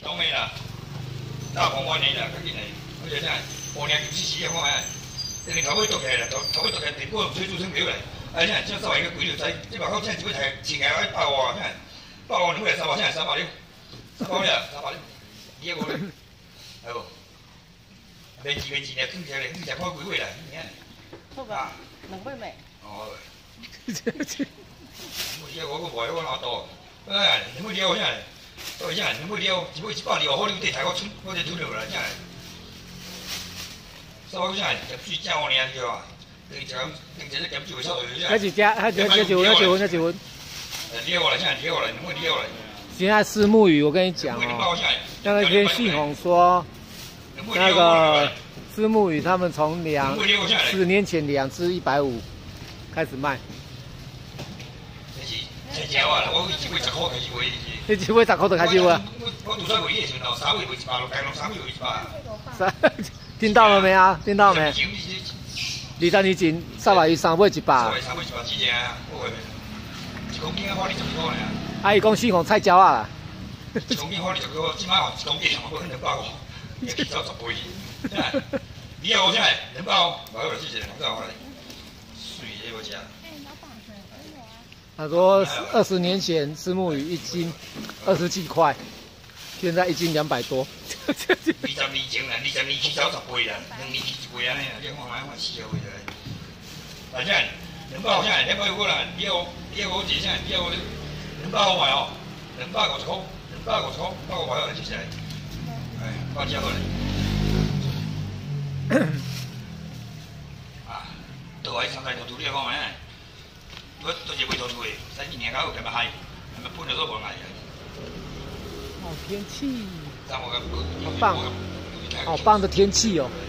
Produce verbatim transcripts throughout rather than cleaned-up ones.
东的啦，大鹏湾的啦，较紧的，而且啥，五年九四四的看下，等于头尾剁起来啦，头头尾剁起来，苹果水煮成苗来，啊啥，这稍微个贵就知，这把口现在一尾台切起来百外啥，百外两尾三百啥，三百六，三百六，三百六，你个无咧？系无？免钱免钱咧，放起来，放起来看几尾啦，你看。 好吧，两尾咩？ 哦。我这我个卖我拿多，哎，你要了啥？到啥？你要了，一尾一百二，好你地台我出，我这出了啦，啥？啥个啥？咸水正好尔对吧？你只你只咸水炒落去啥？ 还一只，还一还一文，还一文，还一文。 了我了啥？了我了，你要了了。 现在虱目鱼，我跟你讲哦，那个天信宏说，那个虱目鱼他们从两十年前两只一百五开始卖。 才交啊！我一尾十块开始卖。 你一尾十块就开始卖？ 我我拄才卖伊的时候，三尾卖一百，六百六三尾卖一百。 三，听到了没啊？听到没？二十年前三百鱼三尾一百。 三尾三尾一百几只啊？一公斤啊，花二十块尔。 啊，伊讲四公菜椒啊啦。 一公斤花二十块，即摆哦一公斤上买两百五，要起走十倍。你要啥？两百五，买过来试试，两百五来。水的要吃。 他说二十年前虱目鱼一斤二十几块，现在一斤两百多。 二十年前啦，二十年起走十倍啦，两年起一倍安尼啦，你看买看四个月来。反正两百块，两百五啦，你要你要我一啥？你要我两百五买哦，两百五十块，两百五十块，百五买好来，接下来，哎，八只好来。啊，倒来三台头图你看买。 我都是未投出的，三几年搞有咁么嗨，咁么搬到都无来。 好天气， 好棒，好棒的天气哦。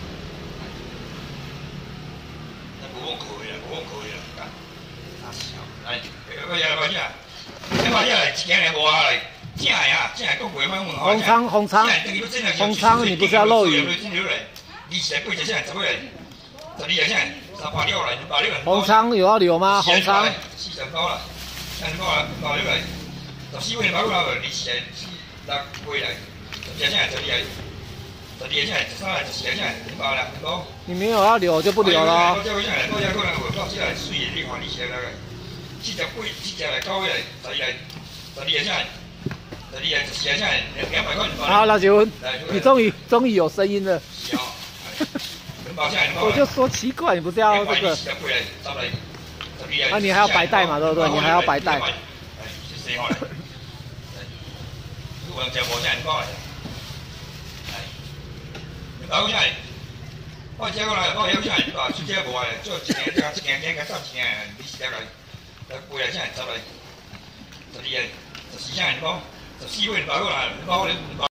无风可以啦，无风可以啦。来，我要来啥？你买下来，一件来无下来，正的啊，正的讲过买问好。 红仓，红仓，红仓，你不是要漏鱼？ 你现在贵只啥？十块？十二个啥？ 红仓有要留吗？红仓。 四十包啦，三十包啦，包六来，十四尾包啦，二四四六尾来，十二只，十二个，十二个只，十三个，十四个只，两包啦，两包。 你没有要留就不留了。 包只尾只，包只可能会包只来水的，你看你写那个，四十尾，四只来，九尾来，十二个，十二个只，十二个，十四个只，两两百块。 好，老杰文，你终于终于有声音了。我就说奇怪，你不是要这个？啊，你还要白带嘛，对不对？你还要白带。我这个来，我有啥？我出这无来，做一件加一件，件加三件，二十来来，来八来啥？十来，十二个，十四件，包，十四尾包过来，包咧。